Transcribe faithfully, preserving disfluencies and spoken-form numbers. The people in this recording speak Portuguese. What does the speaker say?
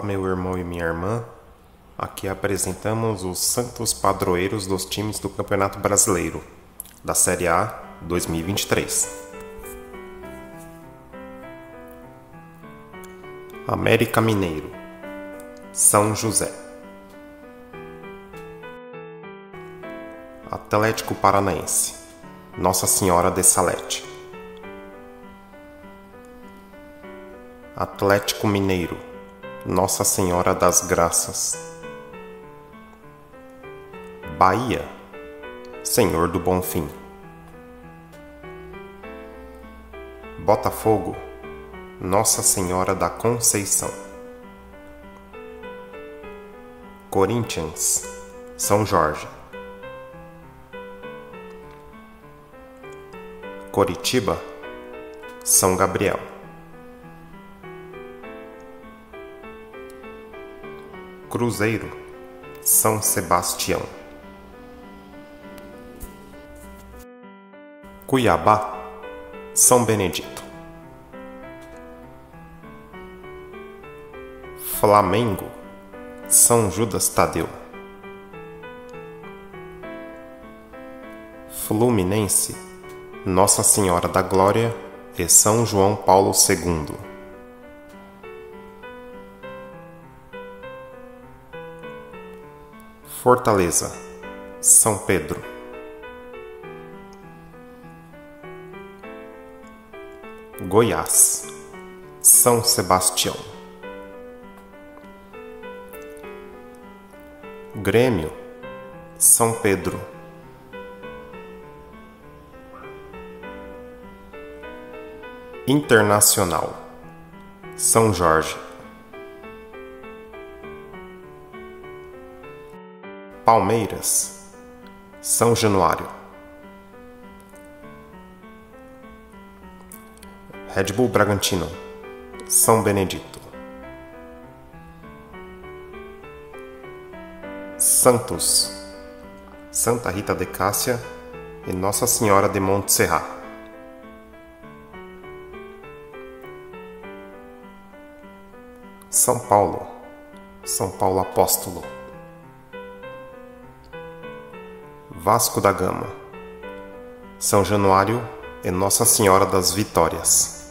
Olá, meu irmão e minha irmã. Aqui apresentamos os santos padroeiros dos times do Campeonato Brasileiro, da Série A dois mil e vinte e três. América Mineiro, São José. Atlético Paranaense, Nossa Senhora de Salete. Atlético Mineiro, Nossa Senhora das Graças. Bahia, Senhor do Bonfim. Botafogo, Nossa Senhora da Conceição. Corinthians, São Jorge. Coritiba, São Gabriel. Cruzeiro, São Sebastião. Cuiabá, São Benedito. Flamengo, São Judas Tadeu. Fluminense, Nossa Senhora da Glória e São João Paulo segundo. Fortaleza, São Pedro. Goiás, São Sebastião. Grêmio, São Pedro. Internacional, São Jorge. Palmeiras, São Januário. Red Bull Bragantino, São Benedito. Santos, Santa Rita de Cássia e Nossa Senhora de Montserrat. São Paulo, São Paulo Apóstolo. Vasco da Gama, São Januário e Nossa Senhora das Vitórias.